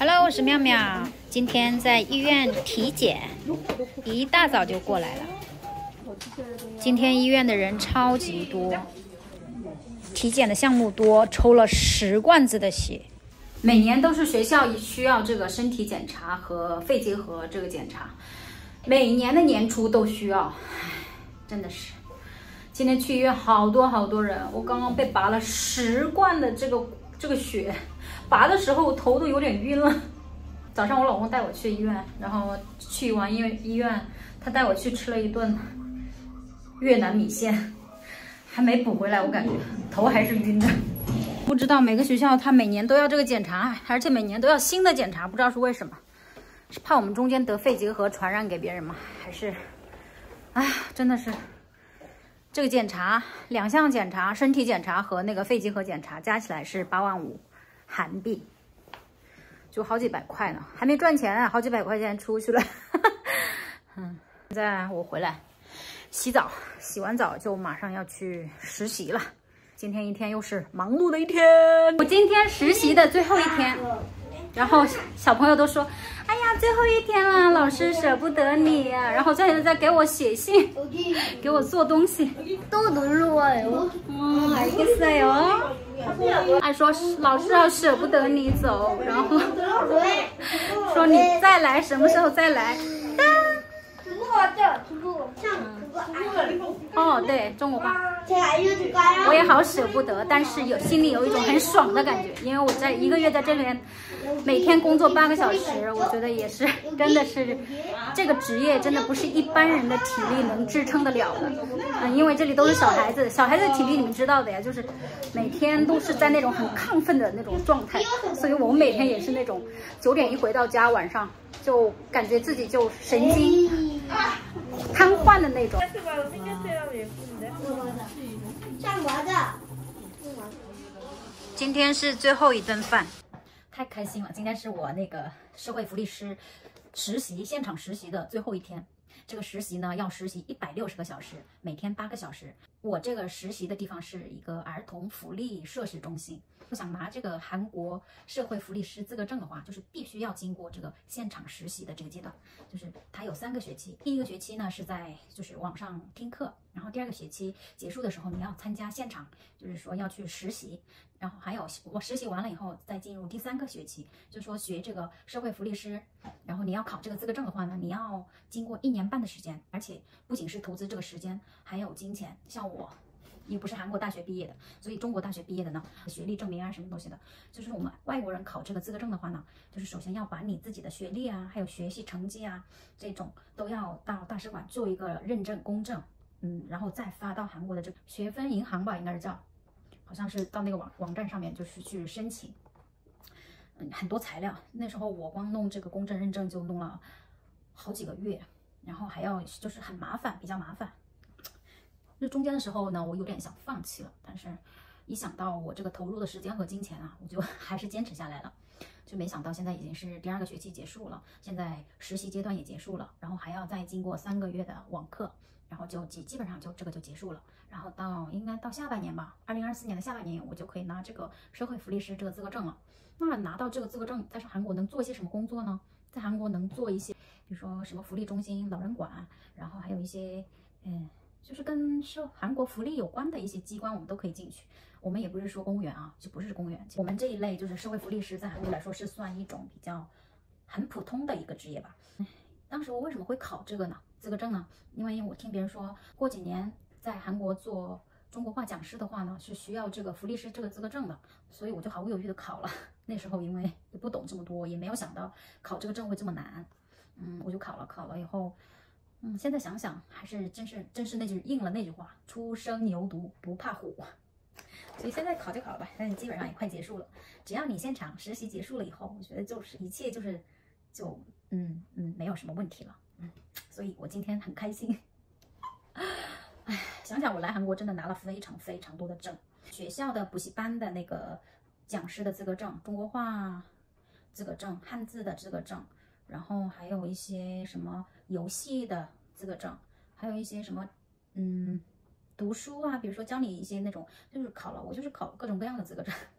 Hello， 我是妙妙。今天在医院体检，一大早就过来了。今天医院的人超级多，体检的项目多，抽了10罐子的血。每年都是学校需要这个身体检查和肺结核这个检查，每年的年初都需要，真的是。今天去医院好多人，我刚刚被拔了10罐的这个血。拔的时候我头都有点晕了。早上我老公带我去医院，然后去完医院，他带我去吃了一顿越南米线，还没补回来，我感觉头还是晕的。不知道每个学校他每年都要这个检查，而且每年都要新的检查，不知道是为什么，是怕我们中间得肺结核传染给别人吗？还是，哎呀，真的是这个检查2项检查，身体检查和那个肺结核检查加起来是8万5韩币，就好几百块呢，还没赚钱啊，好几百块钱出去了。现在我回来洗澡，洗完澡就马上要去实习了。今天一天又是忙碌的一天，我今天实习的最后一天，然后小朋友都说：“哎呀，最后一天了，老师舍不得你啊。”然后在给我写信，给我做东西。 都读书啊， 알겠어요。还说老师要舍不得你走，然后说你再来，什么时候再来？哦，对，中国话。我也好舍不得，但是心里有一种很爽的感觉，因为我在1个月在这边，每天工作8个小时，我觉得也是真的是这个职业真的不是一般人的体力能支撑得了的。因为这里都是小孩子，小孩子的体力你们知道的呀，就是每天都是在那种很亢奋的那种状态，所以我们每天也是那种9点一回到家，晚上就感觉自己就神经瘫痪的那种。今天是最后一顿饭，太开心了！今天是我那个社会福利师现场实习的最后一天。这个实习呢要实习160个小时，每天8个小时。我这个实习的地方是一个儿童福利设施中心。我想拿这个韩国社会福利师资格证的话，就是必须要经过这个现场实习的这个阶段。就是它有3个学期，第1个学期呢是在就是网上听课，然后第2个学期结束的时候你要参加现场，就是说要去实习。然后还有我实习完了以后再进入第3个学期，就是说学这个社会福利师。然后你要考这个资格证的话呢，你要经过1年半的时间，而且不仅是投资这个时间，还有金钱。像我也不是韩国大学毕业的，所以中国大学毕业的呢，学历证明啊什么东西的，就是我们外国人考这个资格证的话呢，就是首先要把你自己的学历啊，还有学习成绩啊这种都要到大使馆做一个认证公证，然后再发到韩国的这个学分银行吧，应该是叫，好像是到那个网站上面就是去申请。很多材料，那时候我光弄这个公证认证就弄了好几个月，然后还要就是很麻烦，比较麻烦。这中间的时候呢，我有点想放弃了，但是一想到我这个投入的时间和金钱啊，我就还是坚持下来了。就没想到现在已经是第2个学期结束了，现在实习阶段也结束了，然后还要再经过3个月的网课，然后就基本上就这个就结束了。然后应该到下半年吧，2024年的下半年我就可以拿这个社会福利师这个资格证了。那拿到这个资格证，在韩国能做一些什么工作呢？在韩国能做一些，比如说什么福利中心、老人馆，然后还有一些就是跟韩国福利有关的一些机关，我们都可以进去。我们也不是说公务员啊，就不是公务员。我们这一类就是社会福利师，在韩国来说是算一种比较很普通的一个职业吧。当时我为什么会考这个资格证呢？因为我听别人说过几年在韩国做中国话讲师的话呢，是需要这个福利师这个资格证的，所以我就毫不犹豫的考了。那时候因为也不懂这么多，也没有想到考这个证会这么难，我就考了以后，现在想想还是真是应了那句话，初生牛犊不怕虎。所以现在考就考了吧，但是基本上也快结束了。只要你现场实习结束了以后，我觉得就是一切就没有什么问题了，所以我今天很开心。哎，想想我来韩国真的拿了非常多的证，学校的补习班的那个讲师的资格证，中国话资格证，汉字的资格证，然后还有一些什么游戏的资格证，还有一些什么读书啊，比如说教你一些那种，就是考了，我就是考各种各样的资格证。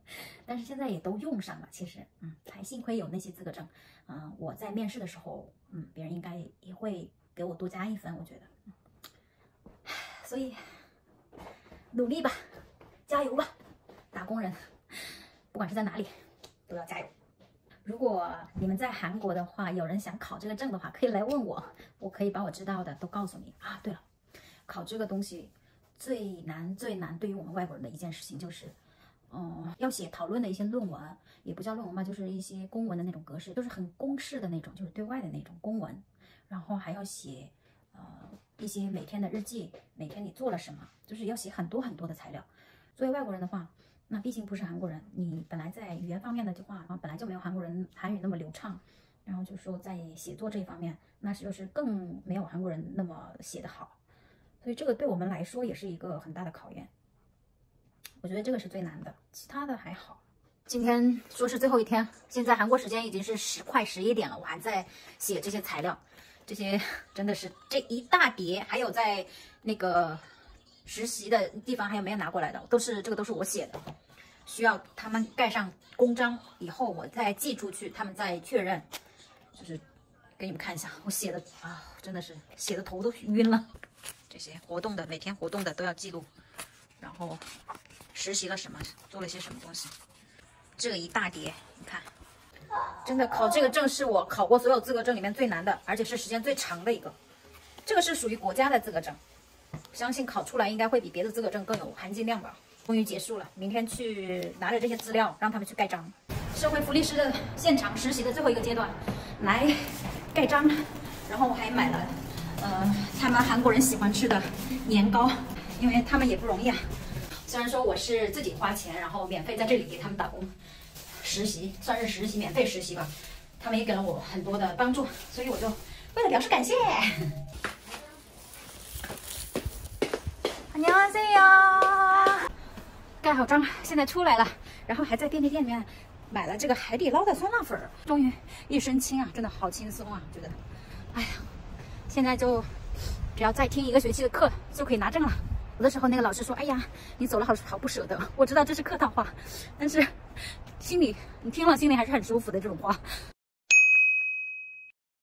但是现在也都用上了。其实，还幸亏有那些资格证，我在面试的时候，别人应该也会给我多加1分，我觉得，所以努力吧，加油吧，打工人，不管是在哪里，都要加油。如果你们在韩国的话，有人想考这个证的话，可以来问我，我可以把我知道的都告诉你啊。对了，考这个东西最难对于我们外国人的一件事情就是，要写讨论的一些论文，也不叫论文吧，就是一些公文的那种格式，就是很公式的那种，就是对外的那种公文，然后还要写一些每天的日记，每天你做了什么，就是要写很多的材料。作为外国人的话，那毕竟不是韩国人，你本来在语言方面的话，本来就没有韩国人韩语那么流畅，然后就说在写作这一方面，那就是更没有韩国人那么写得好，所以这个对我们来说也是一个很大的考验。我觉得这个是最难的，其他的还好。今天说是最后一天，现在韩国时间已经是快11点了，我还在写这些材料，这些真的是这一大叠，还有在那个实习的地方还有没有拿过来的，这个都是我写的，需要他们盖上公章以后，我再寄出去，他们再确认。就是给你们看一下，我写的真的是写的头都晕了。这些活动的每天活动的都要记录，然后实习了什么，做了些什么东西，这个一大叠，你看，真的考这个证是我考过所有资格证里面最难的，而且是时间最长的一个。这个是属于国家的资格证。相信考出来应该会比别的资格证更有含金量吧。终于结束了，明天去拿着这些资料，让他们去盖章。社会福利师的现场实习的最后一个阶段，来盖章。然后我还买了，他们韩国人喜欢吃的年糕，因为他们也不容易啊。虽然说我是自己花钱，然后免费在这里给他们打工实习，算是实习免费实习吧，他们也给了我很多的帮助，所以我就为了表示感谢。안녕하세요。盖好章，现在出来了，然后还在便利店里面买了这个海底捞的酸辣粉，终于一身轻啊，真的好轻松啊，觉得，哎呀，现在就只要再听1个学期的课就可以拿证了。有的时候那个老师说，哎呀，你走了好不舍得，我知道这是客套话，但是你听了心里还是很舒服的这种话。